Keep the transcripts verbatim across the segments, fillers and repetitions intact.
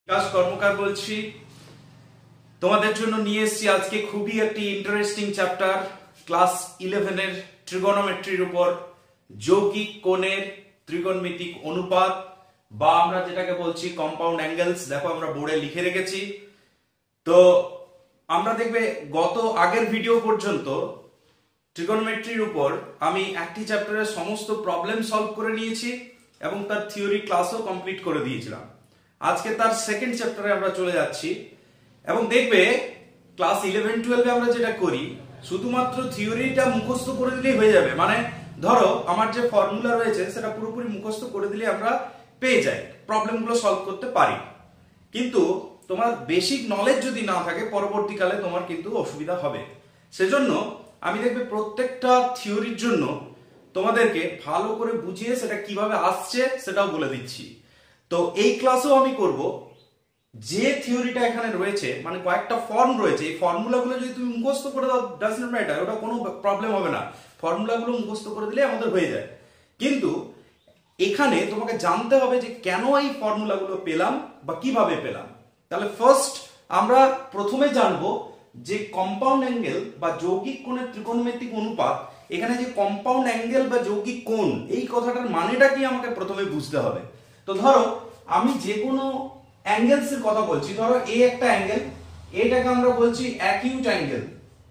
বিকাশ কর্মকার বলছি। তোমাদের জন্য নিয়ে এসেছি আজকে খুবই একটি ইন্টারেস্টিং চ্যাপ্টার, ক্লাস ইলেভেন এর ট্রিগোনোমেট্রির উপর যৌগিক কোণের ত্রিকোণমিতিক অনুপাত বা আমরা যেটাকে বলছি কম্পাউন্ড অ্যাঙ্গেলস। দেখো আমরা বোর্ডে লিখে রেখেছি। তো আমরা দেখবে গত আগের ভিডিও পর্যন্ত ট্রিগোনোমেট্রির উপর আমি একটি চ্যাপ্টারের সমস্ত প্রবলেম সলভ করে নিয়েছি এবং তার থিওরি ক্লাসও কমপ্লিট করে দিয়েছিলাম। আজকে তার সেকেন্ড চ্যাপ্টারে আমরা চলে যাচ্ছি এবং দেখবে ক্লাস ইলেভেন টুয়েলভে আমরা যেটা করি শুধুমাত্র থিওরিটা মুখস্থ করে দিলেই হয়ে যাবে। মানে ধরো আমার যে ফর্মুলা রয়েছে সেটা পুরোপুরি মুখস্থ করে দিলে আমরা পেয়ে যাই, প্রবলেমগুলো সলভ করতে পারি। কিন্তু তোমার বেসিক নলেজ যদি না থাকে পরবর্তীকালে তোমার কিন্তু অসুবিধা হবে। সেজন্য আমি দেখবে প্রত্যেকটা থিওরির জন্য তোমাদেরকে ভালো করে বুঝিয়ে সেটা কিভাবে আসছে সেটাও বলে দিচ্ছি। তো এই ক্লাসেও আমি করব যে থিওরিটা এখানে রয়েছে, মানে কয়েকটা ফর্ম রয়েছে, এই ফর্মুলাগুলো যদি তুমি মুখস্থ করে দাও ডাজ নট ম্যাটার, ওটা কোনো প্রবলেম হবে না। ফর্মুলাগুলো মুখস্থ করে দিলে আমাদের হয়ে যায়। কিন্তু এখানে তোমাকে জানতে হবে যে কেন এই ফর্মুলাগুলো পেলাম বা কিভাবে পেলাম। তাহলে ফার্স্ট আমরা প্রথমে জানবো যে কম্পাউন্ড অ্যাঙ্গেল বা যৌগিক কোণের ত্রিকোণমিতিক অনুপাত। এখানে যে কম্পাউন্ড অ্যাঙ্গেল বা যৌগিক কোণ এই কথাটার মানেটা কি আমাকে প্রথমে বুঝতে হবে। তো ধরো আমি যে কোনো অ্যাঙ্গেলস এর কথা বলছি, ধরো এ একটা অ্যাঙ্গেল, এটাকে আমরা বলছি অ্যাকিউট অ্যাঙ্গেল।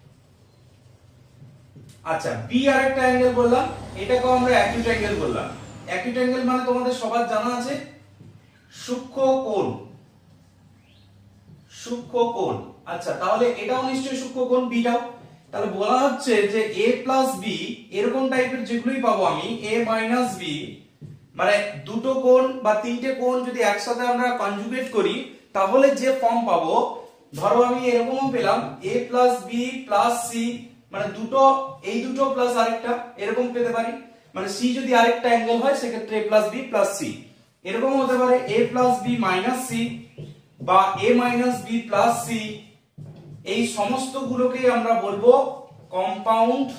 আচ্ছা, বি আর একটা অ্যাঙ্গেল বললাম, এটাকেও আমরা অ্যাকিউট অ্যাঙ্গেল বললাম। অ্যাকিউট অ্যাঙ্গেল মানে তোমাদের সবার জানা আছে সূক্ষ্ম কোণ, সূক্ষ্ম কোণ। আচ্ছা, তাহলে এটাও নিশ্চয়ই সূক্ষ্ম কোণ, বিটাও। তাহলে বলা হচ্ছে যে a প্লাস বি এরকম টাইপের যেগুলোই পাবো আমি, a মাইনাস বি, মানে দুটো কোণ বা তিনটে কোণ যদি একসাথে আমরা কনজুগেট করি তাহলে যে ফর্ম পাবো, ধরো আমি এরকমও পেলাম a plus B plus C, মানে দুটো এই দুটো প্লাস আরেকটা, এরকম পেতে পারি। মানে সি যদি আরেকটা অ্যাঙ্গেল হয় সেক্ষেত্রে a plus B plus C. এরকম হতে পারে a plus B minus C বা a minus B plus C. এই সমস্ত গুলোকে আমরা বলবো কম্পাউন্ড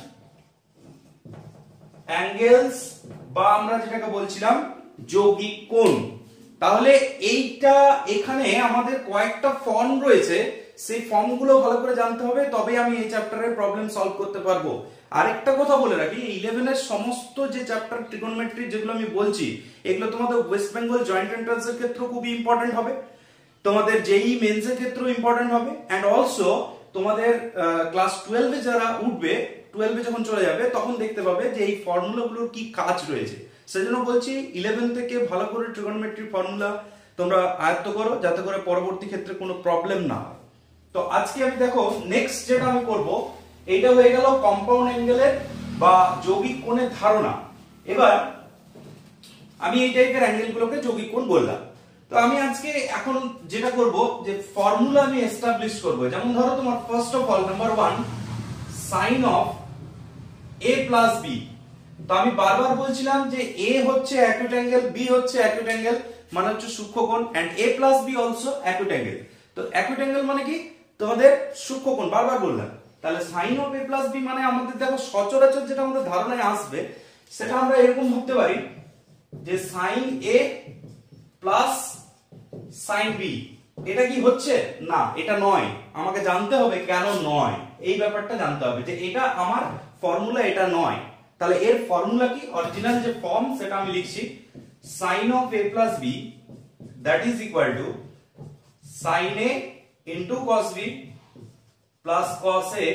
অ্যাঙ্গেলস বা আমরা যেটাকে বলছিলাম যৌগিক কোণ। তাহলে এইটা এখানে আমাদের কয়েকটা ফর্ম রয়েছে, সেই ফর্মগুলো ভালো করে জানতে হবে, তবে আমি এই চ্যাপ্টারের প্রবলেম সলভ করতে পারবো। আরেকটা কথা বলে রাখি, ইলেভেন এর সমস্ত যে চ্যাপ্টার ট্রিগোনোমেট্রি যেগুলো আমি বলছি এগুলো তোমাদের ওয়েস্ট বেঙ্গল জয়েন্ট এন্ট্রান্স এর ক্ষেত্রে খুবই ইম্পর্টেন্ট হবে, তোমাদের জেইই মেন্স এর ক্ষেত্রেও ইম্পর্টেন্ট হবে, এন্ড অলসো তোমাদের ক্লাস টুয়েলভ এ যারা উঠবে, টুয়েলভ এ যখন চলে যাবে তখন দেখতে পাবে যে এই ফর্মুলাগুলোর কি কাজ রয়েছে। সেজন্য বলছি ইলেভেন থেকে ভালো করে ট্রিগোনোমেট্রি ফর্মুলা তোমরা আয়ত্ত করো যাতে করে পরবর্তী ক্ষেত্রে কোনো প্রবলেম না হয়। তো আজকে আমি দেখো নেক্সট যেটা আমি করব, এইটা হয়ে গেল কম্পাউন্ড অ্যাঙ্গেলের বা যৌগিক কোণের ধারণা। এবার আমি এই টাইপের অ্যাঙ্গেলগুলোকে যৌগিক কোণ বললাম। তো আমি আজকে এখন যেটা করব যে ফর্মুলা আমি এস্টাবলিশ করব। যেমন ধরো তোমার first of all number one sine of a plus B. তো আমি বারবার বলছিলাম যে a হচ্ছে অ্যাকিউট অ্যাঙ্গেল, b হচ্ছে অ্যাকিউট অ্যাঙ্গেল, মানে হচ্ছে সূক্ষ্ম কোণ, and a plus b also acute angle. তো অ্যাকিউট অ্যাঙ্গেল মানে কি তোমাদের সূক্ষ্ম কোণ, বারবার বললাম। তাহলে sine of a plus b মানে আমাদের দেখো সচরাচর যেটা আমাদের ধারণায় আসবে সেটা আমরা এরকম ভাবতে পারি যে sine a plus sine B. এটা কি হচ্ছে? না, এটা নয়। আমাকে জানতে হবে কেন নয়, এই ব্যাপারটা জানতে হবে যে এটা আমার ফর্মুলা, এটা নয়। তাহলে এর ফর্মুলা কি, অরিজিনাল যে ফর্ম সেটা আমি লিখছি, sine of a plus B that is equal to sine a into cos b plus cos a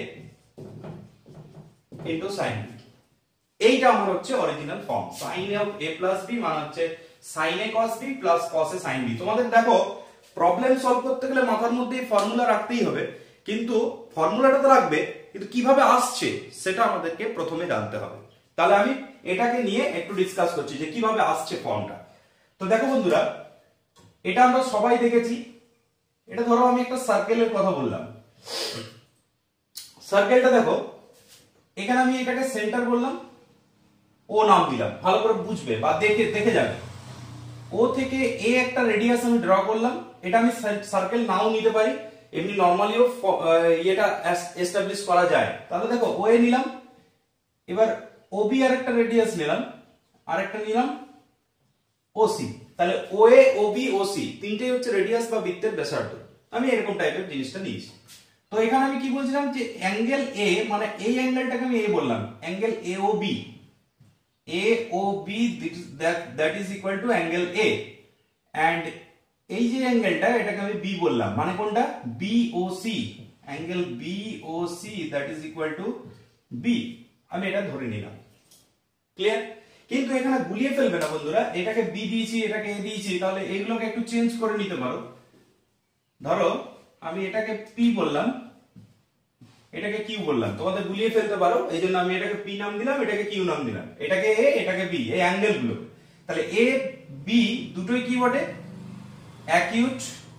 into sine b। এইটা আমার হচ্ছে original form. Sine of a plus b মানে হচ্ছে sin a cos b plus cos a sin b। তোমাদের দেখো problem solve করতে গেলে মাথার মধ্যে এই ফর্মুলা রাখতেই হবে, কিন্তু ফর্মুলাটা তো রাখবে, কিন্তু কিভাবে আসছে সেটা আমাদেরকে প্রথমে জানতে হবে। তাহলে আমি এটাকে নিয়ে একটু ডিসকাস করছি যে কিভাবে আসছে ফর্মটা। তো দেখো বন্ধুরা, এটা আমরা সবাই দেখেছি। এটা ধরো আমি একটা সার্কেলের কথা বললাম, সার্কেলটা দেখো এখানে আমি এটাকে সেন্টার বললাম, ও নাম দিলাম, ভালো করে বুঝবে বা দেখে দেখে যাবে। ও থেকে এ একটা রেডিয়াস আমি ড্র করলাম, এটা আমি সার্কেল নাও নিতে পারি, এমনি নরমালিও এটা এস্টাবলিশ করা যায়। তাহলে দেখো ও এ নিলাম, এবার ওবি আর একটা রেডিয়াস নিলাম, আর একটা নিলাম ওসি। তাহলে ওএ ওবি ওসি তিনটেই হচ্ছে রেডিয়াস বা বৃত্তের ব্যাসার্ধ। আমি এরকম টাইপের জিনিসটা নিয়েছি। তো এখানে আমি কি বলছিলাম যে অ্যাঙ্গেল এ মানে এই অ্যাঙ্গেলটাকে আমি এ বললাম, angle A O B, A O B that that is equal to angle A, and এই যে অ্যাঙ্গেলটা এটাকে আমি বি বললাম, মানে কোনটা, B O C, angle B O C that is equal to B. আমি এটা ধরে নিলাম। ক্লিয়ার? কিন্তু এখানে গুলিয়ে ফেলবে না বন্ধুরা, এটাকে বি দিয়েছি এটাকে এ দিয়েছি, তাহলে এইগুলোকে একটু চেঞ্জ করে নিতে পারো। ধরো আমি এটাকে পি বললাম, এটাকে কিউ বললাম, তোমাদের গুলিয়ে ফেলতে পারো, এই জন্য আমি এটাকে পি নাম দিলাম, এটাকে কিউ নাম দিলাম, এটাকে এ এটাকে বি, এই অ্যাঙ্গেল গুলো। তাহলে এ বি দুটোই কি বটে, অ্যাকিউট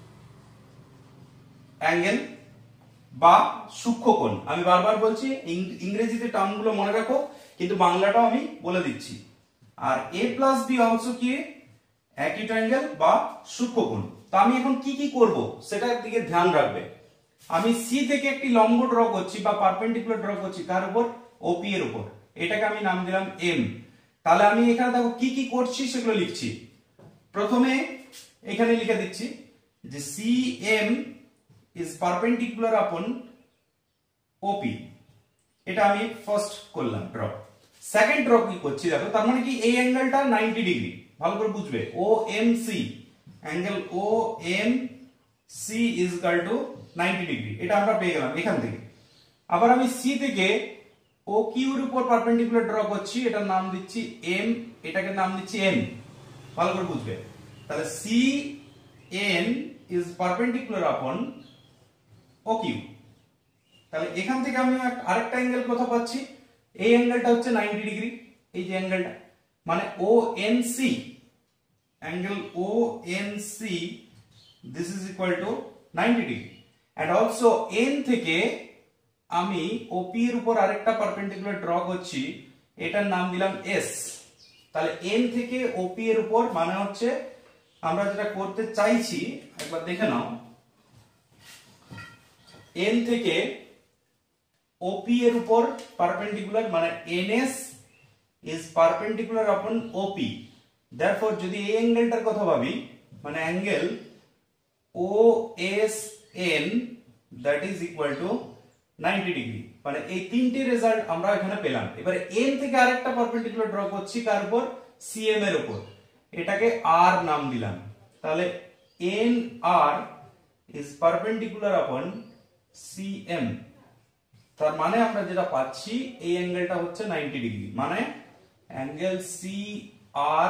অ্যাঙ্গেল বা সূক্ষ্মকোণ। আমি বারবার বলছি ইংরেজিতে টার্মগুলো মনে রাখো, কিন্তু বাংলাটাও আমি বলে দিচ্ছি। আর এ প্লাস বি অলসো কি, অ্যাকিউট অ্যাঙ্গেল বা সূক্ষ্মকোণ। তো আমি এখন কি কি করব সেটার দিকে ধ্যান রাখবে। আমি সি থেকে একটি লম্ব ড্র করছি বা পারপেন্ডিকুলার ড্র করছি, কার উপর, ওপি এর উপর, এটাকে আমি নাম দিলাম এম। তাহলে আমি এখানে দেখো কি কি করছি সেগুলো লিখছি। প্রথমে এখানে লিখে দিচ্ছি যে সি এম ইজ পারপেন্ডিকুলার আপন ওপি, এটা আমি ফার্স্ট করলাম ড্র। সেকেন্ড ড্র কি করছি দেখো, তার মানে কি এই অ্যাঙ্গেলটা নাইনটি ডিগ্রি, ভালো করে বুঝবে, O M C, angle O M C is equal to ninety degree, এটা আমরা পেয়ে গেলাম এখান থেকে। আবার আমি সি থেকে ও কিউ এর উপর পারপেন্ডিকুলার ড্র করছি, এটার নাম দিচ্ছি এম, এটাকে নাম দিচ্ছি এন, ভালো করে বুঝবে। তাহলে সি এন ইজ পারপেন্ডিকুলার আপন ও কিউ। তাহলে এখান থেকে আমি আরেকটা অ্যাঙ্গেল কোথা পাচ্ছি, এই অ্যাঙ্গেলটা হচ্ছে নাইনটি ডিগ্রি, এই যে অ্যাঙ্গেলটা, মানে O N C, angle O N C this is equal to ninety degree. And also N থেকে আমি ওপি এর উপর আরেকটা পারপেন্ডিকুলার ড্র করছি, এটার নাম দিলাম এস। তাহলে এন থেকে ওপি এর উপর মানে হচ্ছে আমরা যেটা করতে চাইছি একবার দেখে নাও, এন থেকে ওপি এর উপর পারপেন্ডিকুলার মানে এনএস ইজ পারপেন্ডিকুলার আপন ওপি। দেয়ারফর যদি এই অ্যাঙ্গেলটার কথা ভাবি, মানে angle O S N that is equal to ninety degree, মানে এই তিনটি রেজাল্ট আমরা এখানে পেলাম। এবারে এন থেকে আরেকটা পারপেন্ডিকুলার ড্র করছি, কার উপর, সিএম এর উপর, এটাকে আর নাম দিলাম। তাহলে N R is perpendicular upon CM, তার মানে আমরা যেটা পাচ্ছি এই অ্যাঙ্গেলটা হচ্ছে নাইনটি ডিগ্রি, মানে angle C R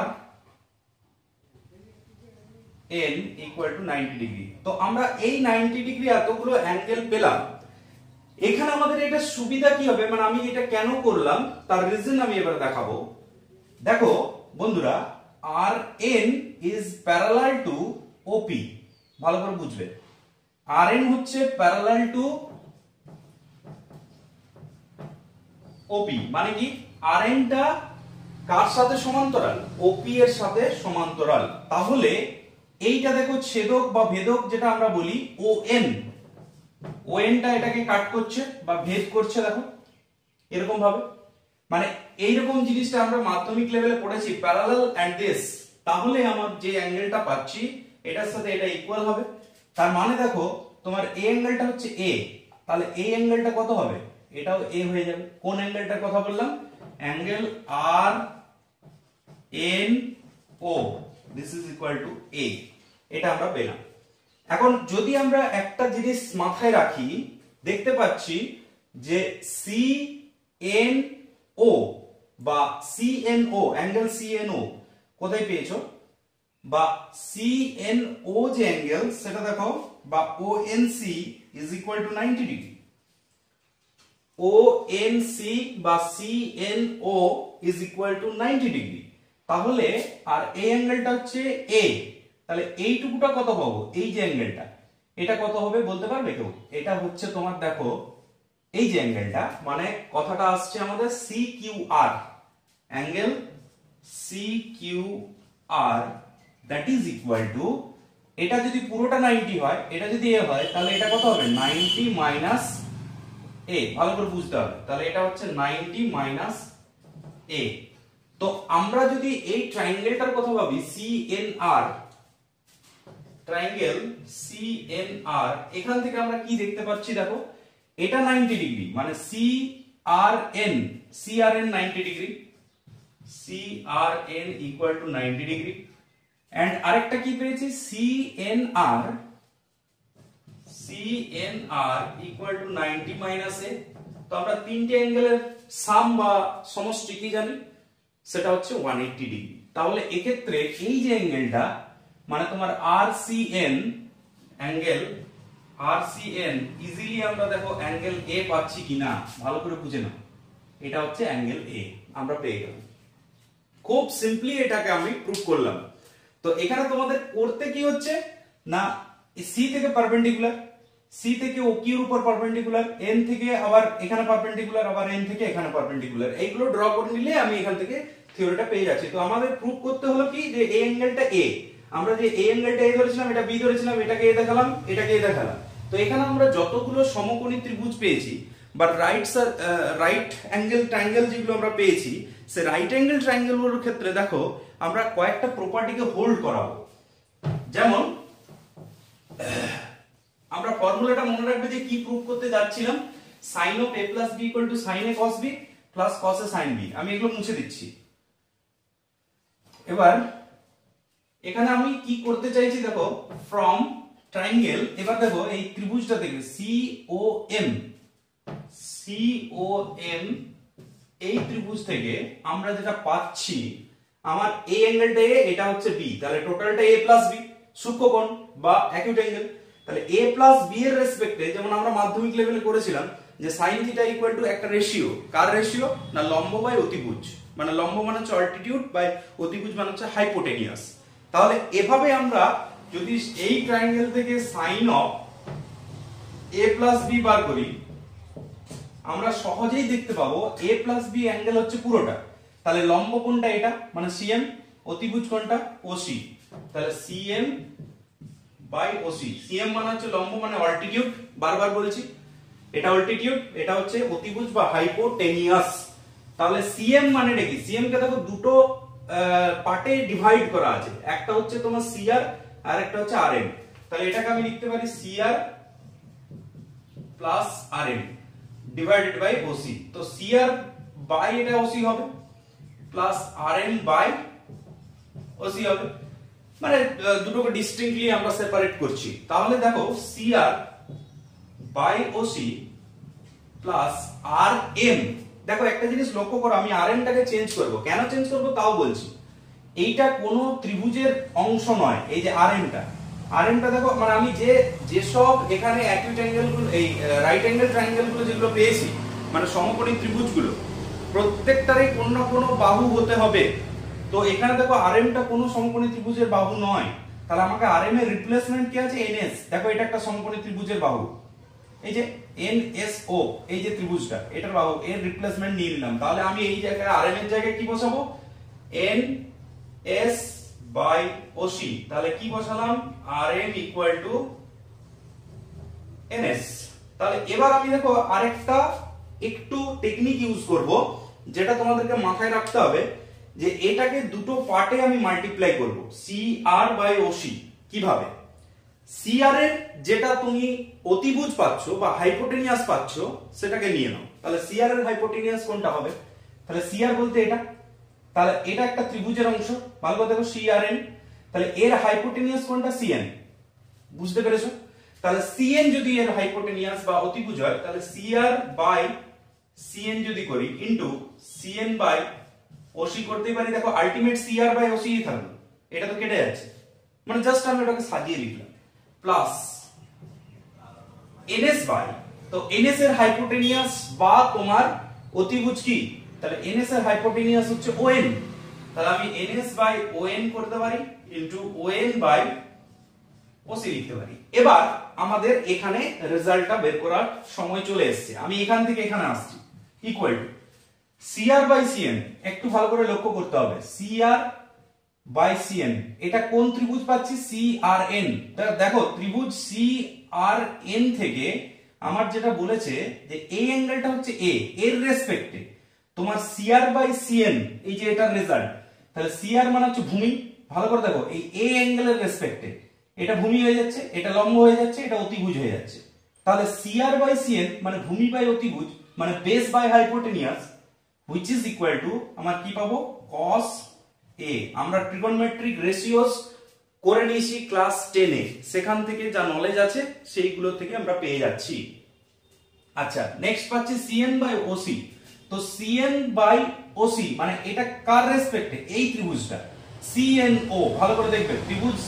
N equal to ninety degree. তো আমরা এই নাইনটি ডিগ্রি এতগুলো অ্যাঙ্গেল পেলাম। এখানে আমাদের এটা সুবিধা কি হবে, মানে আমি এটা কেন করলাম তার রিজন আমি এবার দেখাবো। দেখো বন্ধুরা, R N is parallel to OP, ভালো করে বুঝবে, আর এন হচ্ছে প্যারালাল টু ওপি, মানে কি আর এন টা কার সাথে সমান্তরাল, ওপি এর সাথে সমান্তরাল। তাহলে এইটা দেখো ছেদক বা ভেদক যেটা আমরা বলি ও এন, ও এন টা এটাকে কাট করছে বা ভেদ করছে, দেখো এরকম ভাবে, মানে এইরকম জিনিসটা আমরা মাধ্যমিক লেভেলে পড়েছি, প্যারালাল এন্ড দিস। তাহলে আমার যে অ্যাঙ্গেলটা পাচ্ছি এটার সাথে এটা ইকুয়াল হবে। তার মানে দেখো তোমার এই অ্যাঙ্গেলটা হচ্ছে এ, তাহলে এই অ্যাঙ্গেলটা কত হবে, এটাও এ হয়ে যাবে। কোন অ্যাঙ্গেলটার কথা বললাম, angle R N O this is equal to A, এটা আমরা পেলাম। এখন যদি আমরা একটা জিনিস মাথায় রাখি, দেখতে পাচ্ছি যে সি এন ও বা C N O, angle C N O কোথায় পেয়েছো, বা সি এন ও যে অ্যাঙ্গেল সেটা দেখো, বা O N C is equal to ninety degree, O N C বা C N O is equal to ninety degree. তাহলে আর এই অ্যাঙ্গেলটা হচ্ছে এ, তাহলে এইটুকুটা কত পাবো, এই যে অ্যাঙ্গেলটা এটা কত হবে বলতে পারবে কেউ? এটা হচ্ছে তোমার দেখো এই যে অ্যাঙ্গেলটা, মানে কথাটা আসছে আমাদের C Q R, angle C Q R that is equal to, এটা যদি পুরোটা নাইনটি হয়, এটা যদি এ হয়, তাহলে এটা কত হবে, নাইনটি মাইনাস এ, ভালো করে বুঝতে হবে। তাহলে এটা হচ্ছে নাইনটি মাইনাস এ, তো আমরা যদি এই ট্রায়াঙ্গেলটার কথা ভাবি C N R, triangle C N R, এখান থেকে আমরা কি দেখতে পাচ্ছি দেখো, এটা নাইনটি ডিগ্রি, মানে C R N, C R N ninety degree, C R N equal to ninety degree. And আরেকটা কি পেয়েছি, C N R, C N R equal to ninety minus A. তো আমরা তিনটে অ্যাঙ্গেলের সাম বা সমষ্টি কি জানি, সেটা হচ্ছে একশো আশি ডিগ্রি। তাহলে এক্ষেত্রে এই যে অ্যাঙ্গেলটা, মানে তোমার R C N, angle R C N, easily আমরা দেখো অ্যাঙ্গেল এ পাচ্ছি কিনা ভালো করে বুঝে নাও, এটা হচ্ছে অ্যাঙ্গেল এ, আমরা পেয়ে গেলাম। খুব সিম্পলি এটাকে আমি প্রুভ করলাম। তো এখানে তোমাদের করতে কি হচ্ছে না, সি থেকে পারপেন্ডিকুলার, সি থেকে ও কিউর উপর পারপেন্ডিকুলার, এন থেকে আবার এখানে পারপেন্ডিকুলার, আবার এন থেকে এখানে পারপেন্ডিকুলার, এইগুলো ড্র করে নিলে আমি এখান থেকে থিওরিটা পেয়ে যাচ্ছি। তো আমাদের প্রুভ করতে হলো কি, যে এই অ্যাঙ্গেলটা এ, আমরা যে এই অ্যাঙ্গেলটা এ ধরেছিলাম, এটা বি ধরেছিলাম, এটাকে এ দেখালাম, এটাকে এ দেখালাম। তো এখানে আমরা যতগুলো সমকোণী ত্রিভুজ পেয়েছি বা রাইট রাইট অ্যাঙ্গেল ট্রায়াঙ্গেল যেগুলো আমরা পেয়েছি, সে রাইট অ্যাঙ্গেল ট্রায়াঙ্গেলগুলোর ক্ষেত্রে দেখো আমরা কয়েকটা প্রপার্টিকে হোল্ড করাবো। যেমন আমরা ফর্মুলাটা মনে রাখবে যে কি প্রুভ করতে যাচ্ছিলাম, sin of a plus b equal to sin a cos b plus cos a sin b। আমি এগুলো মুছে দিচ্ছি। এবার এখানে আমি কি করতে চাইছি দেখো, ফ্রম ট্রায়াঙ্গেল, এবার দেখো এই ত্রিভুজটা থেকে C O M, C O M, এই ত্রিভুজ থেকে আমরা যেটা পাচ্ছি, আমার এই অ্যাঙ্গেলটা এ, এটা হচ্ছে বি, তাহলে টোটালটা a প্লাস বি, সূক্ষ্মকোণ বা অ্যাকিউট অ্যাঙ্গেল। তাহলে a প্লাস b এর রেসপেক্টে যেমন আমরা মাধ্যমিক লেভেলে করেছিলাম যে sin থিটা ইকুয়াল টু একটা রেশিও, কার রেশিও না, লম্ব বাই অতিভুজ, মানে লম্ব মানে হচ্ছে অল্টিটিউড বাই অতিভুজ মানে হচ্ছে হাইপোটেনিয়াস। তাহলে এভাবে আমরা যদি এই ট্রায়াঙ্গেল থেকে sin of a plus b বার করি, আমরা সহজেই দেখতে পাবো a প্লাস b অ্যাঙ্গেল হচ্ছে পুরোটা। তাহলে লম্ব কোণটা এটা, মানে সিএম, অতিভুজ কোণটা ওসি, তাহলে সিএম বাই ওসি। সিএম মানে হচ্ছে লম্ব মানে অল্টিটিউড, বারবার বলছি এটা অল্টিটিউড, এটা হচ্ছে অতিভুজ বা হাইপোটেনিয়াস। তাহলে সিএম মানে কি, সিএম কে দেখো দুটো পার্টে ডিভাইড করা আছে, একটা হচ্ছে তোমার সিআর আর একটা হচ্ছে আরএম। তাহলে এটাকে আমি লিখতে পারি CR plus RM divided by OC. তো সিআর বাই এটা ওসি হবে, প্লাস আরএম বাই ওসি হবে, মানে দুটোকে ডিস্টিংক্টলি আমরা সেপারেট করছি। তাহলে দেখো CR by OC plus R M. দেখো একটা জিনিস লক্ষ্য করো, আমি আর এম টাকে চেঞ্জ করব, কেন চেঞ্জ করব তাও বলছি। এইটা কোনো ত্রিভুজের অংশ নয়, এই যে আর এম টা, আর এম টা দেখো, মানে আমি যে যেসব এখানে অ্যাকিউট অ্যাঙ্গেল গুলো, এই রাইট অ্যাঙ্গেল ট্রায়াঙ্গেল গুলো যেগুলো পেয়েছি, মানে সমকোণী ত্রিভুজগুলো, প্রত্যেকটারই কোন না কোনো বাহু হতে হবে। তো এখানে দেখো আরএম টা কোনো সমকোণী ত্রিভুজের বাহু নয়, তাহলে আমাকে আরএম এর রিপ্লেসমেন্ট কি আছে, এনএস। দেখো এটা একটা সমকোণী ত্রিভুজের বাহু, এই যে এনএসও, এই যে ত্রিভুজটা, এটার বাহু, এর রিপ্লেসমেন্ট নিয়ে নিলাম। তাহলে আমি এই জায়গায় আরএম এর জায়গায় কি বসাবো, এনএস বাই ওসি। তাহলে কি বসালাম, আরএম ইকুয়াল টু এনএস। তাহলে এবার আমি দেখো আরেকটা একটু টেকনিক ইউজ করব, যেটা তোমাদেরকে মাথায় রাখতে হবে, যে এটাকে দুটো পার্টে আমি মাল্টিপ্লাই করব, সি আর বাই ওসি। কিভাবে, সি আর এর যেটা তুমি অতিভুজ পাচ্ছ বা হাইপোটেনিয়াস পাচ্ছ, সেটাকে নিয়ে নাও। তাহলে সি আর এর হাইপোটেনিয়াস কোনটা হবে, তাহলে সি আর বলতে এটা, তাহলে এটা একটা ত্রিভুজের অংশ, ভালো করে দেখো সি আর এন, তাহলে এর হাইপোটেনিয়াস কোনটা, সিএন। বুঝতে পেরেছো? তাহলে সিএন যদি এর হাইপোটেনিয়াস বা অতিভুজ হয়, তাহলে সি আর বাই সিএন যদি করি ইনটু সিএন বাই ওসি করতেই পারি। দেখো ultimate C R by OC থাকবে, এটা তো কেটে যাচ্ছে, মানে জাস্ট আমি এটাকে সাজিয়ে লিখলাম, প্লাস এনএস বাই, তো এনএস এর হাইপোটেনিয়াস বা তোমার অতিভুজ কি, তাহলে এনএস এর হাইপোটেনিয়াস হচ্ছে ওএন, তাহলে আমি এনএস বাই ওএন করতে পারি ইনটু ওএন বাই ওসি লিখতে পারি। এবার আমাদের এখানে রেজাল্টটা বের করার সময় চলে এসেছে, আমি এখান থেকে এখানে আসছি, equal to CR by CN. একটু ভালো করে লক্ষ্য করতে হবে, সিআর বাই সিএন, এটা কোন ত্রিভুজ পাচ্ছি, সি আর এন। দেখো ত্রিভুজ সি আর এন থেকে আমার যেটা বলেছে যে এই অ্যাঙ্গেলটা হচ্ছে এ, এর রেসপেক্টে, তোমার সিআর বাই সিএন, এই যে এটার রেজাল্ট, তাহলে সিআর মানে হচ্ছে ভূমি, ভালো করে দেখো এই এ অ্যাঙ্গেলের রেসপেক্টে এটা ভূমি হয়ে যাচ্ছে, এটা লম্ব হয়ে যাচ্ছে, এটা অতিভুজ হয়ে যাচ্ছে। তাহলে সিআর বাই সিএন মানে ভূমি বাই অতিভুজ মানে base by hypotenuse, which is equal to আমার কি পাবো cos a। আমরা ট্রিগোনোমেট্রিক রেশিওস করে নিয়েছি ক্লাস টেন এ, সেখান থেকে যা নলেজ আছে সেইগুলো থেকে আমরা পেয়ে যাচ্ছি। আচ্ছা, নেক্সট পাচ্ছি সিএন বাই ওসি। তো সিএন বাই ওসি মানে এটা কার রেসপেক্টে, এই ত্রিভুজটা সিএনও, ভালো করে দেখবে ত্রিভুজ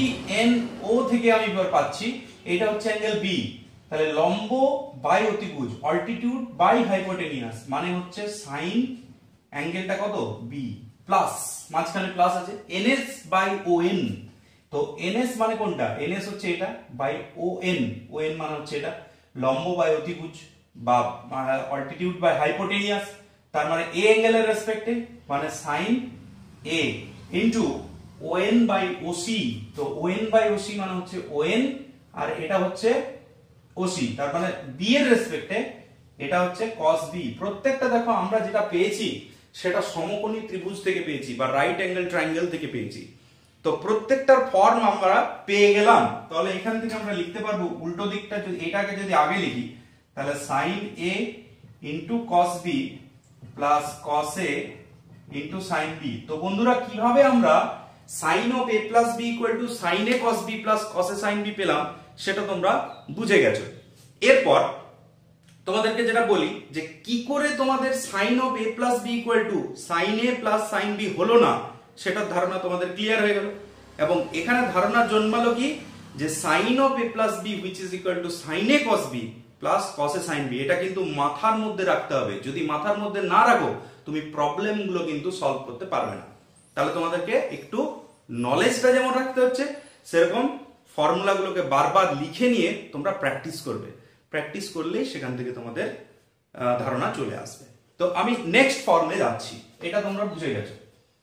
সিএনও থেকে আমি এবার পাচ্ছি এটা হচ্ছে অ্যাঙ্গেল বি। তাহলে লম্ব বাই অতিভুজ অল্টিটিউড বাই হাইপোটেনিয়াস মানে হচ্ছে সাইন অ্যাঙ্গেলটা কত বি, প্লাস মাঝখানে প্লাস আছে এনএস বাই ওএন। তো এনএস মানে কোনটা, এনএস হচ্ছে এটা বাই ওএন, ওএন মানে হচ্ছে এটা লম্ব বাই অতিভুজ বা অল্টিটিউড বাই হাইপোটেনিয়াস, তার মানে এ অ্যাঙ্গেলের রেসপেক্টে মানে sine A into ON by OC. তো ওএন বাই ওসি মানে হচ্ছে ওএন আর এটা হচ্ছে ওসি, তার মানে বি এর রেসপেক্টে এটা হচ্ছে cos b। প্রত্যেকটা দেখো আমরা যেটা পেয়েছি সেটা সমকোণী ত্রিভুজ থেকে পেয়েছি বা রাইট অ্যাঙ্গেল ট্রায়াঙ্গেল থেকে পেয়েছি। তো প্রত্যেকটার ফর্ম আমরা পেয়ে গেলাম। তাহলে এখান থেকে আমরা লিখতে পারবো উল্টো দিকটা, যদি এটাকে যদি আগে লিখি তাহলে sin a into cos b plus cos a into sin b। তো বন্ধুরা কিভাবে আমরা sin of a plus b equal to sin a cos b plus cos a sin b পেলাম সেটা তোমরা বুঝে গেছো। এরপর তোমাদেরকে যেটা বলি যে কি করে তোমাদের sin of a plus b equal to sin a plus sin b হলো না, সেটার ধারণা তোমাদের ক্লিয়ার হয়ে গেল। এবং এখানে ধারণা জন্মালো কি যে sin of a plus b which is equal to sin a cos b plus cos a sin b, এটা কিন্তু মাথার মধ্যে রাখতে হবে। যদি মাথার মধ্যে না রাখো তুমি প্রবলেম গুলো কিন্তু সলভ করতে পারবে না। তাহলে তোমাদেরকে একটু নলেজটা যেমন রাখতে হচ্ছে সেরকম ফর্মুলা গুলোকে বারবার লিখে নিয়ে তোমরা প্র্যাকটিস করবে। প্র্যাকটিস করলেই সেখান থেকে তোমাদের ধারণা চলে আসবে। তো আমি নেক্সট ফর্মে যাচ্ছি, এটা তোমরা বুঝে গেছো।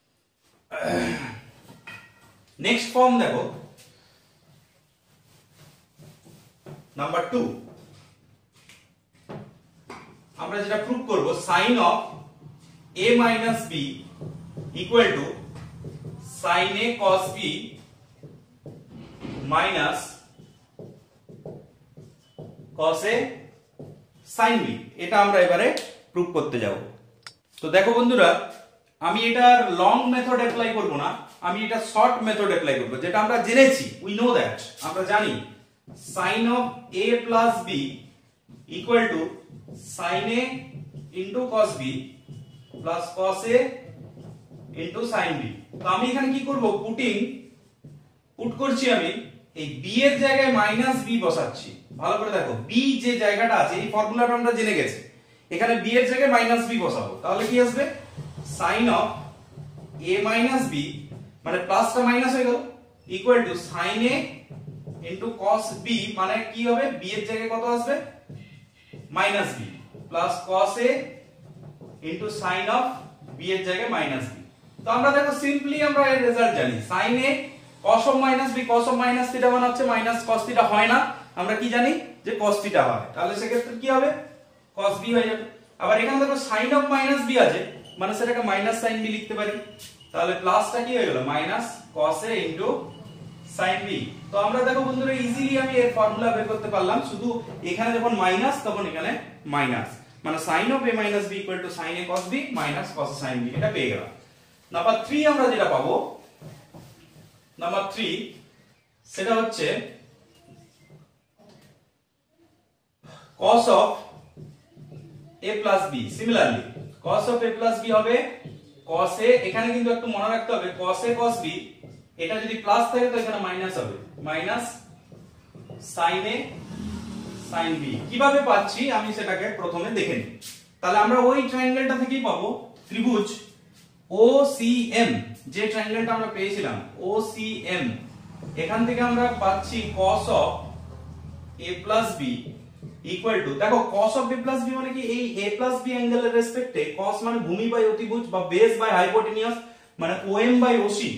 নেক্সট ফর্ম দেখো নাম্বার টু। আমরা যেটা প্রুভ করব sin of a minus b equal to sin a cos b minus cos a sin b, এটা আমরা এবারে প্রুভ করতে যাব। তো দেখো বন্ধুরা, আমি এটার লং মেথড অ্যাপ্লাই করব না, আমি এটা শর্ট মেথড অ্যাপ্লাই করব, যেটা আমরা জেনেছি, উই নো দ্যাট, আমরা জানি sin of a plus b equal to sin a into cos b plus cos a into sin b। তো আমি এখানে কি করব, পুটিং পুট করছি, আমি এই b এর জায়গায় মাইনাস b বসাচ্ছি। ভালো করে দেখো, b যে জায়গাটা আছে এই ফর্মুলাটা আমরা জেনে গেছি, এখানে b এর জায়গায় মাইনাস b বসাবো, তাহলে কি আসবে sin of a minus b মানে প্লাসটা মাইনাস হয়ে গেল equal to sin a into cos b মানে কি হবে, b এর জায়গায় কত আসবে minus b plus cos a into sin of b এর জায়গায় মাইনাস b। তো আমরা দেখো সিম্পলি আমরা এর রেজাল্ট জানি, sin a cos of minus b, cos of minus theta মানে হচ্ছে মাইনাস cos theta হয় না, আমরা কি জানি যে cos theta হয়, তাহলে সেক্ষেত্রে কি হবে cos b হয়ে যাবে। আবার এখানে দেখো sin of minus b আছে মানে সেটাকে মাইনাস sin b লিখতে পারি, তাহলে প্লাসটা কি হয়ে গেল minus cos a into sin b। তো আমরা দেখো বন্ধুরা ইজিলি আমি এর ফর্মুলা বের করতে পারলাম, শুধু এখানে যখন মাইনাস তখন এখানে মাইনাস, মানে sin of a minus b equal to sin a cos b minus cos a sin b, এটা পেয়ে গেলাম। নাম্বার থ্রি আমরা যেটা পাবো, নাম্বার থ্রি সেটা হচ্ছে cos of a plus b। Similarly cos of a plus b হবে cos a, এখানে কিন্তু একটু মনে রাখতে হবে cos a cos b, এটা যদি প্লাস থাকে তো এখানে মাইনাস হবে, minus sin a sin b। কিভাবে পাচ্ছি আমি সেটাকে প্রথমে দেখে নিই। তাহলে আমরা ওই ট্রায়াঙ্গেলটা থেকেই পাবো ত্রিভুজ O C M, যে ট্রায়াঙ্গেলটা আমরা পেয়েছিলাম O C M, এখান থেকে আমরা পাচ্ছি cos of a plus b equal to, দেখো cos of a plus b মানে কি, এই a plus b অ্যাঙ্গেলের রেসপেক্টে cos মানে ভূমি বাই অতিভুজ বা বেস বাই হাইপোটেনিয়াস মানে O M by O C,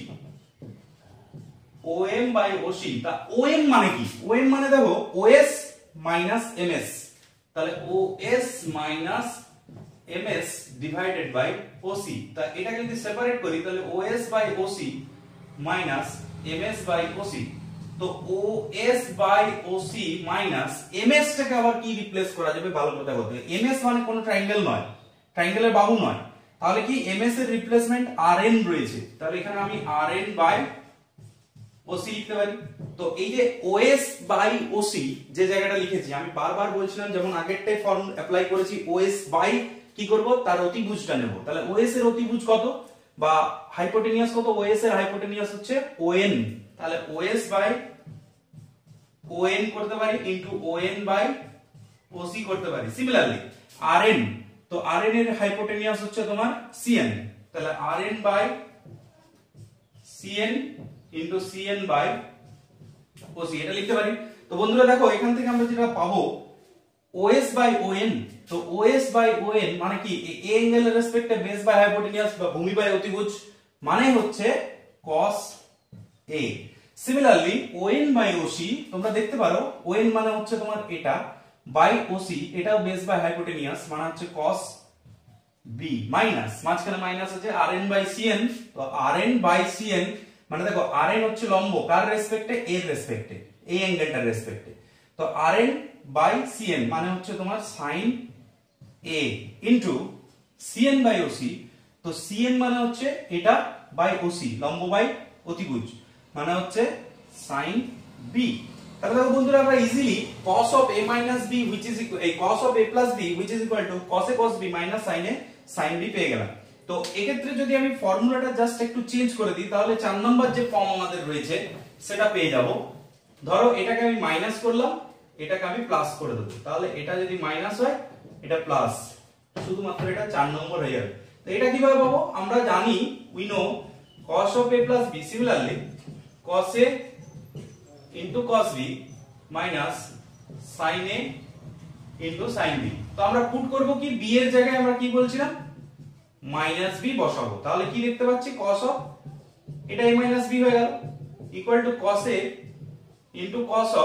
O M by O C। তা O M মানে কি, O M মানে দেখো O S minus M S, তাহলে O S মাইনাস ms ডিভাইডেড বাই ওসি। তা এটাকে যদি সেপারেট করি তাহলে OS by OC minus ms by OC. তো OS by OC minus ms টাকে আবার কি রিপ্লেস করা যাবে ভালো কথা বলতে, ms মানে কোনো ট্রায়াঙ্গেল নয়, ট্রায়াঙ্গেলের বাহু নয়, তাহলে কি ms এর রিপ্লেসমেন্ট rn রয়েছে, তাহলে এখানে আমি rn বাই ওসি লিখতে পারি। তো এই যে ওএস বাই ওসি যে জায়গাটা লিখেছি আমি বারবার বলছিলাম যেমন আগেরটাই ফর্ম অ্যাপ্লাই করেছি, ওএস বাই কি করব তার অতিভুজটা নেব, তাহলে ওএস এর অতিভুজ কত বা হাইপোটেনিয়াস কত, ওএস এর হাইপোটেনিয়াস হচ্ছে ওএন, তাহলে ওএস বাই ওএন করতে পারি ইনটু ওএন বাই ওসি করতে পারি। সিমিলারলি আরএন, তো আরএন এর হাইপোটেনিয়াস হচ্ছে তোমার সিএন, তাহলে RN by CN into CN by OC এটা লিখতে পারি। তো বন্ধুরা দেখো এখান থেকে আমরা যেটা পাবো ওএস বাই ওএন, তো ওএস বাই ওএন মানে কি এ অ্যাঙ্গেলের রেসপেক্টে বেস বাই হাইপোটেনিয়াস বা ভূমি বাই অতিভুজ মানে হচ্ছে cos a। Similarly ON by OC তোমরা দেখতে পারো ওএন মানে হচ্ছে তোমার এটা বাই ওসি এটাও বেস বাই হাইপোটেনিয়াস মানে হচ্ছে cos b মাইনাস মাঝখানে মাইনাস আছে rn বাই cn, তো rn বাই cn মানে দেখো rn হচ্ছে লম্ব কার রেসপেক্টে এর রেসপেক্টে এই অ্যাঙ্গেলটার রেসপেক্টে, তো rn বাই cn মানে হচ্ছে তোমার sin a into cn by OC, তো cn মানে হচ্ছে এটা বাই ওc লম্ব বাই অতিভুজ মানে হচ্ছে sin b। তাহলে দেখো বন্ধুরা আমরা easily cos of a minus b which is equal এই cos of a plus b which is equal to cos a cos b minus sin a sin b পেয়ে গেলাম। তো এক্ষেত্রে যদি আমি ফর্মুলাটা জাস্ট একটু চেঞ্জ করে দিই তাহলে চার নাম্বার যে ফর্ম আমাদের রয়েছে সেটা পেয়ে যাব। ধরো এটাকে আমি মাইনাস করলাম, এটাকে আমি প্লাস করে দেব, তাহলে এটা যদি মাইনাস হয় এটা প্লাস, শুধুমাত্র এটা চার নম্বর হয়ে যাবে। তো এটা কিভাবে পাবো আমরা জানি we know cos of a plus b, similarly cos a into cos b minus sin a into sin b। তো আমরা পুট করব কি b এর জায়গায় আমরা কি বলছিলাম মাইনাস b বসাবো, তাহলে কি লিখতে পাচ্ছি cos of এটা a minus b হয়ে গেল ইকুয়াল টু cos a into cos of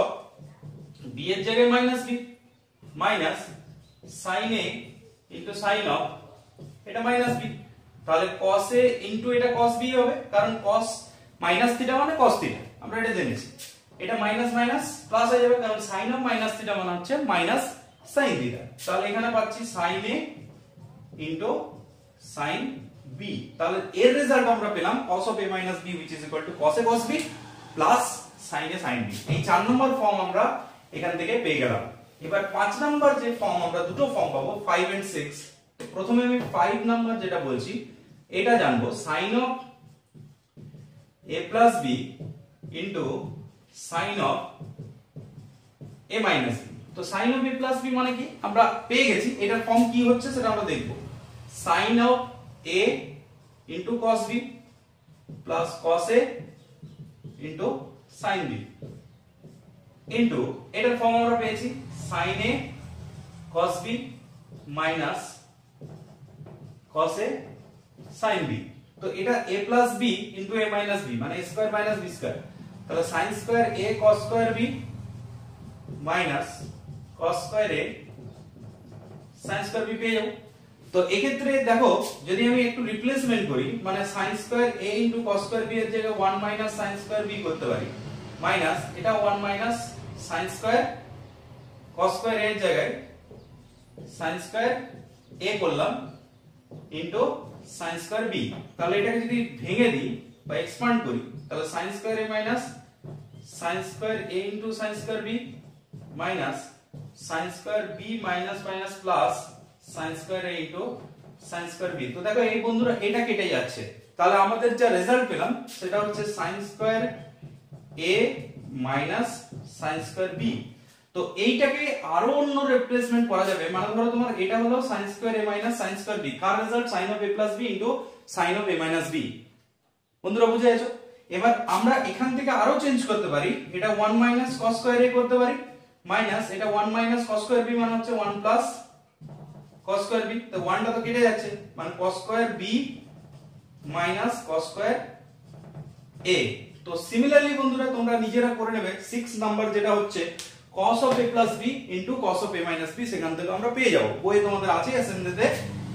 b এর জায়গায় minus b minus sin a into sin of এটা মাইনাস b, তাহলে cos a into এটা cos b হবে কারণ cos মাইনাস থিটা মানে cos থিটা আমরা এটা জেনেছি, এটা মাইনাস মাইনাস প্লাস হয়ে যাবে কারণ sin of মাইনাস থিটা মানে হচ্ছে মাইনাস sin থিটা, তাহলে এখানে পাচ্ছি sin a into sin b। তাহলে এর রেজাল্ট আমরা পেলাম cos of a minus b which is equal to cos a cos b plus sin a sin b। এই চার নম্বর ফর্ম আমরা এখান থেকে পেয়ে গেলাম। এবার পাঁচ নাম্বার যে ফর্ম আমরা দুটো ফর্ম পাবো ফাইভ এন্ড সিক্স। তো প্রথমে আমি ফাইভ নাম্বার যেটা বলছি এটা জানবো sin of a plus b into sin of a minus b। তো sin of a plus b মানে কি আমরা পেয়ে গেছি, এটার ফর্ম কি হচ্ছে সেটা আমরা দেখব। sin of a into cos b plus cos a into sin b into এটার ফর্ম আমরা পেয়েছি sin a cos b minus cos a sin b। তো এটা a plus b into a minus b মানে a square minus b square, তাহলে sin square a cos square b minus cos square a sin square b পেয়ে যাব। তো এই ক্ষেত্রে দেখো যদি আমি একটু রিপ্লেসমেন্ট করি মানে sin square a into cos square b এর জায়গায় one minus sin square b করতে পারি মাইনাস এটা one minus sin square cos square a এর জায়গায় sin square a করলাম into sin square b, তাহলে এটাকে যদি ভেঙে দিই বা এক্সপ্যান্ড করি তাহলে sin square a minus sin square a into sin square b minus sin square b minus minus plus sin square a into sin square b। তো দেখো এই বন্ধুরা এটা কেটে যাচ্ছে, তাহলে আমাদের যা রেজাল্ট পেলাম সেটা হচ্ছে sin square a minus sin square b। তো এইটাকে আরো অন্য রিপ্লেসমেন্ট করা যাবে, মানে ধরো তোমার এটা হলো sin square a minus sin square b কার result sin of a plus b into sin of a minus b। বন্ধুরা বুঝে গেছো? এবার আমরা এখান থেকে আরো চেঞ্জ করতে পারি, এটা one minus cos square a করতে পারি মাইনাস এটা one minus cos square b মানে হচ্ছে one plus cos square b। তো ওয়ান টা তো কেটে যাচ্ছে মানে cos square b minus cos square a। তো সিমিলারলি বন্ধুরা তোমরা নিজেরা করে নেবে সিক্স নাম্বার যেটা হচ্ছে cos of a plus b into cos of a minus b, সেখান থেকে আমরা পেয়ে যাব, বইয়ে তোমাদের আছে অ্যাসেম্বলিতে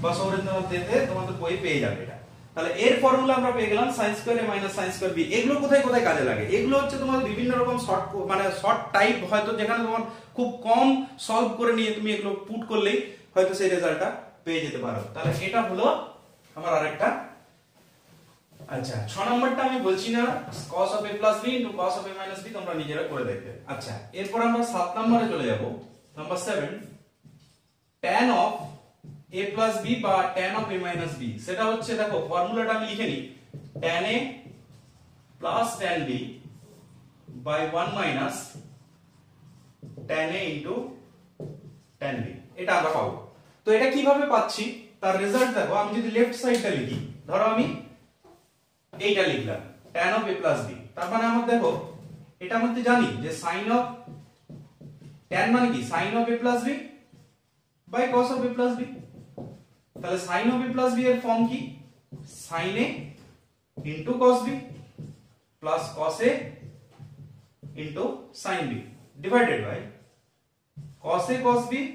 বা সৌরেন্দ্রনাথ দেতে তোমাদের বই পেয়ে যাবে এটা। তাহলে এর ফর্মুলা আমরা পেয়ে গেলাম sin square a minus sin square b। এগুলো কোথায় কোথায় কাজে লাগে? এগুলো হচ্ছে তোমাদের বিভিন্ন রকম শর্ট মানে শর্ট টাইপ, হয়তো যেখানে তোমার খুব কম সলভ করে নিয়ে তুমি এগুলো পুট করলেই হয়তো সেই রেজাল্টটা পেয়ে যেতে পারো। তাহলে এটা হলো আমার আরেকটা। আচ্ছা, ছয় নম্বরটা আমি বলছি না, cos of a plus b into cos of a minus b তোমরা নিজেরা করে দেখবে। আচ্ছা, এরপর আমরা সাত নম্বরে চলে যাব। নাম্বার সাত, tan of a plus b বা tan of a minus b, সেটা হচ্ছে দেখো ফর্মুলাটা আমি লিখে নিই, tan a plus tan b by one minus tan a into tan b, এটা আমরা পাবো। তো এটা কিভাবে পাচ্ছি তার রেজাল্ট দেখো। আমি যদি লেফট সাইডটা লিখি, ধরো আমি এইটা লিখলাম tan of a plus b, তার মানে আমরা দেখো এটা মধ্যে জানি যে sin of tan মানে কি sin of a plus b by cos of a plus b। তাহলে sin of a plus b এর ফর্ম কি sin a into cos b plus cos a into sin b divided by cos a cos b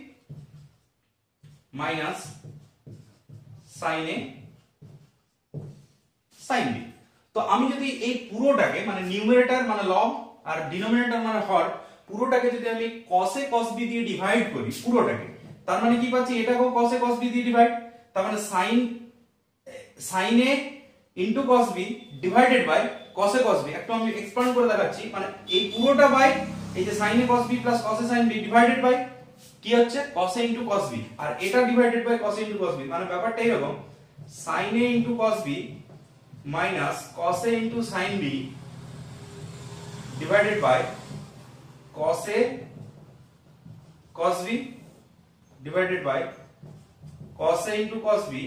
minus sin a sin b। তো আমি যদি এই পুরোটাকে মানে numerator মানে লব আর ডিনোমিনেটর মানে হর, পুরোটাকে যদি আমি cos a cos b দিয়ে ডিভাইড করি পুরোটাকে, তার মানে কি পাচ্ছি এটাকেও cos a cos b দিয়ে ডিভাইড, তার মানে sin sin a into cos b divided by cos a cos b। একটু আমি এক্সপ্যান্ড করে দেখাচ্ছি, মানে এই পুরোটা বাই এই যে sin a cos b plus cos a sin b divided by কি হচ্ছে cos a into cos b, আর এটা divided by cos a into cos b। মানে ব্যাপারটা এরকম sin a into cos b minus cos a into sin b divided by cos a cos b divided by cos a into cos b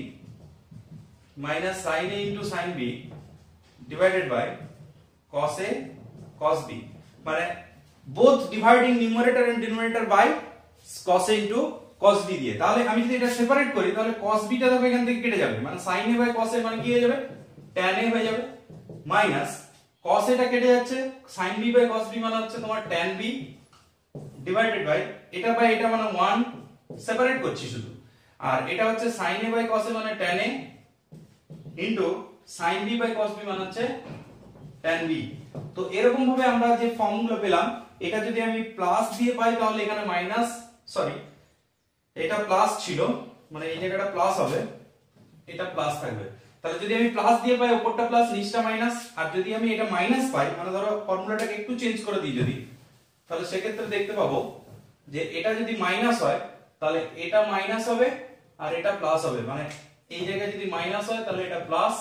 minus sin a into sin b divided by cos a cos b, মানে both dividing numerator and denominator by cos a into cos b দিয়ে। তাহলে আমি যদি এটা separate করি তাহলে cos b টা দেখো এখান থেকে কেটে যাবে, মানে sin a by cos a মানে কি হয়ে যাবে tan a হয়ে যাবে, মাইনাস cos a টা কেটে যাচ্ছে sin b by cos b মানে হচ্ছে তোমার tan b ডিভাইডেড বাই এটা বাই এটা মানে ওয়ান সেপারেট করছি শুধু, আর এটা হচ্ছে sin a by cos a মানে tan a into sin b by cos b মানে হচ্ছে tan b। তো এরকম ভাবে আমরা যে ফর্মুলা পেলাম, এটা যদি আমি প্লাস দিয়ে পাই তাহলে এখানে মাইনাস, সরি এটা প্লাস ছিল মানে এই জায়গাটা প্লাস হবে, এটা প্লাস থাকবে। তাহলে যদি আমি প্লাস দিয়ে পাই উপরটা প্লাস নিচটা মাইনাস, আর যদি আমি এটা মাইনাস পাই মানে ধরো ফর্মুলাটাকে একটু চেঞ্জ করে দিই যদি, তাহলে সেক্ষেত্রে দেখতে পাবো যে এটা যদি মাইনাস হয় তাহলে এটা মাইনাস হবে আর এটা প্লাস হবে, মানে এই জায়গায় যদি মাইনাস হয় তাহলে এটা প্লাস,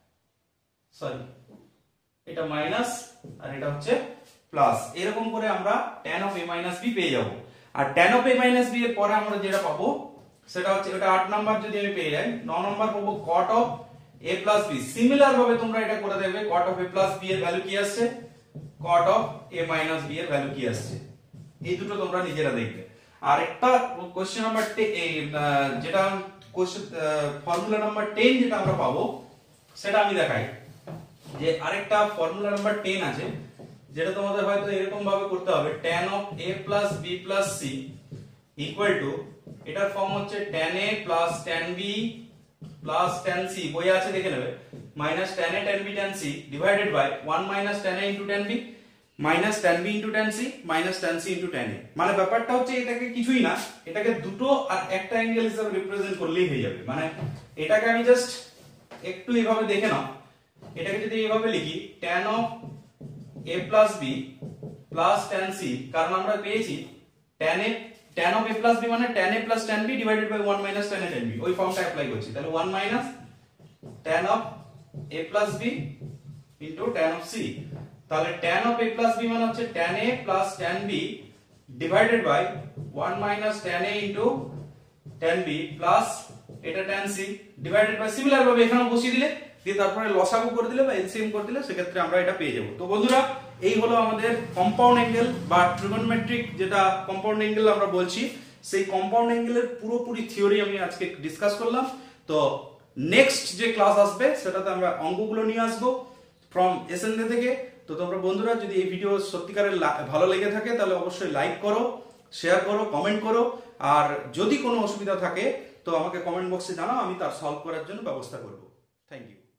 সরি এটা মাইনাস আর এটা হচ্ছে প্লাস। এরকম করে আমরা tan of a minus b পেয়ে যাব। আর tan of a minus b এর পরে আমরা যেটা পাবো সেটা হচ্ছে এটা আট নাম্বার যদি আমি পেয়ে যাই, নয় নাম্বার পাবো cot of a plus b। Similar ভাবে তোমরা এটা করে দেখবে cot of a plus b এর ভ্যালু কি আসছে, cot of a minus b এর ভ্যালু কি আসছে, এই দুটো তোমরা নিজেরা দেখবে। আর একটা কোশ্চেন নাম্বার যেটা কোশ্চেন ফর্মুলা নাম্বার দশ যেটা আমরা পাবো সেটা আমি দেখাই, যে আরেকটা ফর্মুলা নাম্বার দশ আছে যেটা তোমাদের হয়তো এরকম ভাবে করতে হবে, tan of a plus b plus c equal to, এটার ফর্ম হচ্ছে tan a plus tan b plus tan c, বই আছে দেখে নেবে, minus tan a tan b tan c divided by one minus tan a into tan b minus tan b into tan c minus tan c into tan a। মানে ব্যাপারটা হচ্ছে এটাকে কিছুই না, এটাকে দুটো আর একটা অ্যাঙ্গেল হিসেবে রিপ্রেজেন্ট করলেই হয়ে যাবে। মানে এটাকে আমি জাস্ট একটু এইভাবে দেখে নাও, এটাকে যদি এইভাবে লিখি tan of a plus b plus tan c, কারণ আমরা পেয়েছি tan a tan of a plus b মানে tan a plus tan b divided by one minus tan a tan b, ওই ফর্মটা অ্যাপ্লাই করছি। তাহলে one minus tan of a plus b into tan of c, তাহলে tan of a plus b মানে হচ্ছে tan a plus tan b divided by one minus tan a into tan b plus এটা tan c divided by, similar ভাবে এখানে বসিয়ে দিলে দিয়ে তারপরে লসাগু করে দিলে বা এলসিএম করে দিলে সেক্ষেত্রে আমরা এটা পেয়ে যাব। তো বন্ধুরা এই হলো আমাদের কম্পাউন্ড অ্যাঙ্গেল বা ট্রিগোনোমেট্রিক যেটা কম্পাউন্ড অ্যাঙ্গেল আমরা বলছি, সেই কম্পাউন্ড অ্যাঙ্গেলের পুরোপুরি থিওরি আমি আজকে ডিসকাস করলাম। তো নেক্সট যে ক্লাস আসবে সেটাতে আমরা অঙ্কগুলো নিয়ে আসবো ফ্রম এসএনডি থেকে। তো তোমরা বন্ধুরা যদি এই ভিডিও সত্যিকারের ভালো লেগে থাকে তাহলে অবশ্যই লাইক করো, শেয়ার করো, কমেন্ট করো, আর যদি কোনো অসুবিধা থাকে তো আমাকে কমেন্ট বক্সে জানাও, আমি তার সলভ করার জন্য ব্যবস্থা করব। Thank you.